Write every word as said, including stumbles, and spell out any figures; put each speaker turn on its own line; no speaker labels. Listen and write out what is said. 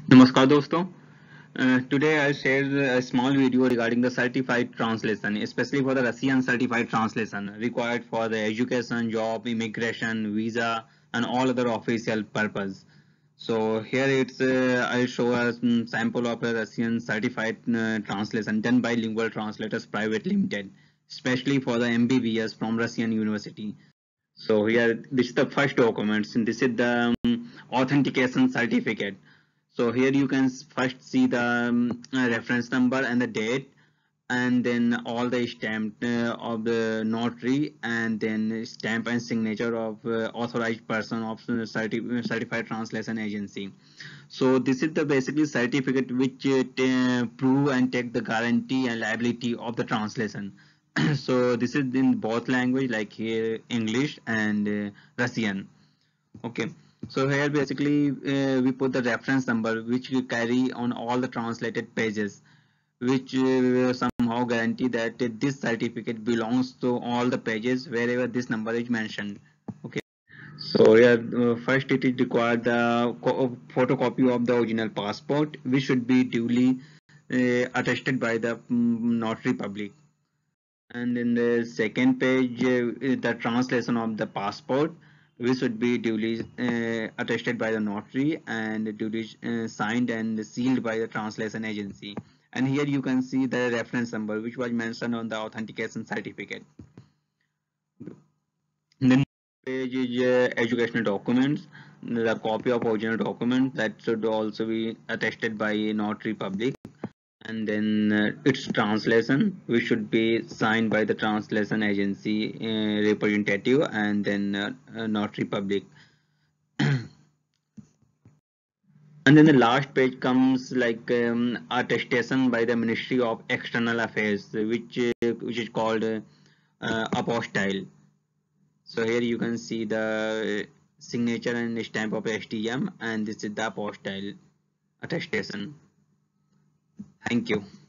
नमस्कार दोस्तों. Uh, today I'll share a small video regarding the certified translation, especially for the Russian certified translation required for the education, job, immigration, visa, and all other official purpose. So here it's uh, I'll show a mm, sample of a Russian certified uh, translation done by Lingual Translators Private Limited, especially for the M B B S from Russian University. So here this is the first document. And this is the um, authentication certificate. So here you can first see the um, uh, reference number and the date, and then all the stamp uh, of the notary, and then stamp and signature of uh, authorized person of the certi certified translation agency. So this is the basically certificate which uh, prove and take the guarantee and liability of the translation. So this is in both language, like here English and uh, Russian. Okay, so here basically uh, we put the reference number which we carry on all the translated pages, which uh, somehow guarantee that this certificate belongs to all the pages wherever this number is mentioned. Okay, so yeah, uh, first it is required the photocopy of the original passport, which should be duly uh, attested by the um, notary public. And in the second page, uh, the translation of the passport, which should be duly uh, attested by the notary and duly uh, signed and sealed by the translation agency. And here you can see the reference number, which was mentioned on the authentication certificate. And then page is uh, educational documents, the copy of original document that should also be attested by notary public. And then uh, its translation, which should be signed by the translation agency uh, representative, and then uh, uh, notary public. And then the last page comes like um, attestation by the Ministry of External Affairs, which uh, which is called uh, uh, apostille. So here you can see the signature and stamp of S T M, and this is the apostille attestation. Thank you.